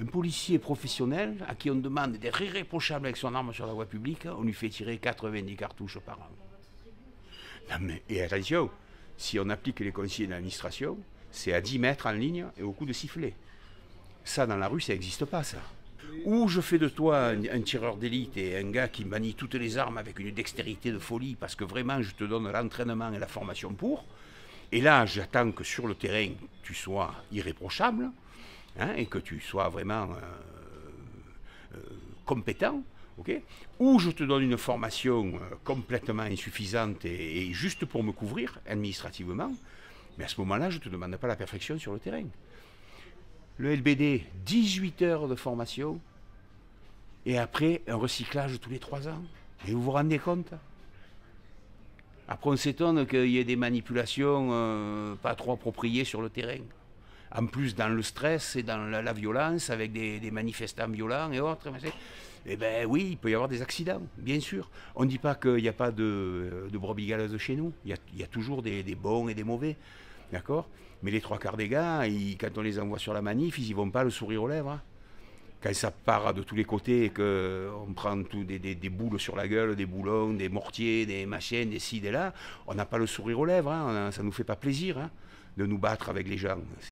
Un policier professionnel à qui on demande d'être irréprochable avec son arme sur la voie publique, on lui fait tirer 90 cartouches par an. Non mais, et attention, si on applique les consignes d'administration, c'est à 10 mètres en ligne et au coup de sifflet. Ça, dans la rue, ça n'existe pas, ça. Ou je fais de toi un tireur d'élite et un gars qui manie toutes les armes avec une dextérité de folie parce que vraiment, je te donne l'entraînement et la formation pour. Et là, j'attends que sur le terrain, tu sois irréprochable, hein, et que tu sois vraiment compétent. Okay, ou je te donne une formation complètement insuffisante et juste pour me couvrir administrativement, mais à ce moment-là, je ne te demande pas la perfection sur le terrain. Le LBD, 18 heures de formation, et après, un recyclage tous les 3 ans. Et vous vous rendez compte? Après, on s'étonne qu'il y ait des manipulations pas trop appropriées sur le terrain. En plus, dans le stress et dans la violence, avec des manifestants violents et autres, eh bien oui, il peut y avoir des accidents, bien sûr. On ne dit pas qu'il n'y a pas de brebis galeuses chez nous. Il y a toujours des bons et des mauvais, d'accord? Mais les 3/4 des gars, quand on les envoie sur la manif, ils n'y vont pas le sourire aux lèvres. Hein. Quand ça part de tous les côtés et qu'on prend des boules sur la gueule, des boulons, des mortiers, des machines, des ci, des là, on n'a pas le sourire aux lèvres. Hein. Ça ne nous fait pas plaisir, hein, de nous battre avec les gens.